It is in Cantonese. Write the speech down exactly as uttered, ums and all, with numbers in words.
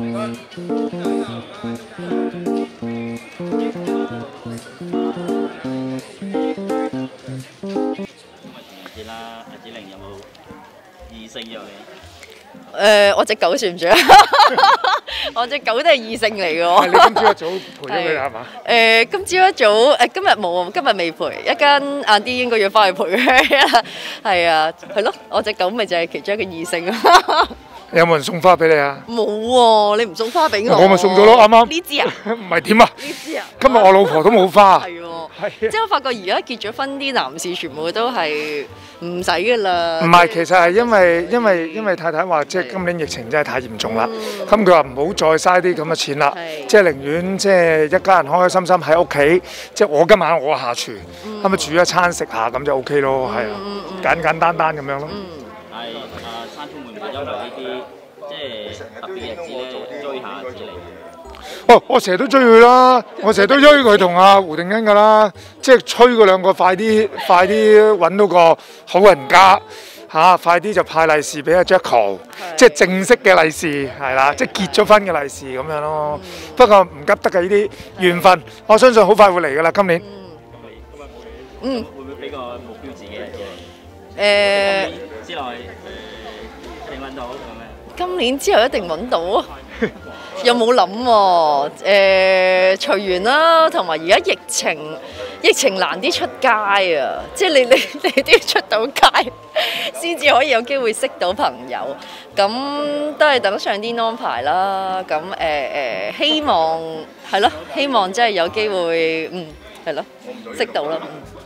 啦，阿子玲有冇異性約你？ 誒，我隻狗算唔算啊？我隻狗都係異性嚟嘅喎。 你今朝一早陪咗佢係嘛？ 誒，今朝一早誒，今日冇，今日未陪，一間晏啲應該要翻去陪佢。係啊，係咯，我隻狗咪就係其中一個異性啊。 有冇人送花俾你啊？ 冇喎，你唔送花俾我。 我咪送咗咯，啱啱。 呢支啊？ 唔係點啊？ 呢支啊？ 今日我老婆都冇花。 係喎，即係我發覺而家結咗婚啲男士全部都係唔使噶啦。 唔係，其實係因為因為因為太太話，即係今年疫情真係太嚴重啦。咁佢話唔好再嘥啲咁嘅錢啦，即係寧願即係一家人開開心心喺屋企，即係我今晚我下廚，咁啊煮一餐食下咁就 OK 咯，係啊，簡簡單單咁樣咯。 係啊，山聰會唔會因為呢啲即係特別日子咧追下子玲？ 哦，我成日都追佢啦，我成日都追佢同阿胡定欣噶啦，即係催佢兩個快啲，快啲揾到個好人家嚇、啊，快啲就派利是俾阿 Jacko， 即係正式嘅利是係啦，即係結咗婚嘅利是咁樣咯。嗯、不過唔急得嘅呢啲緣分，我相信好快會嚟噶啦，今年。 嗯。 會唔會俾個目標自己啊？ 誒、呃。 之內誒一定揾到咁樣。 今年之後一定揾到啊！有冇諗喎？誒隨緣啦，同埋而家疫情，疫情難啲出街啊！即係你你你都要出到街，先至可以有機會識到朋友。咁都係等上天安排啦。咁誒誒，希望係咯，希望真係有機會，嗯，係咯，識到啦。嗯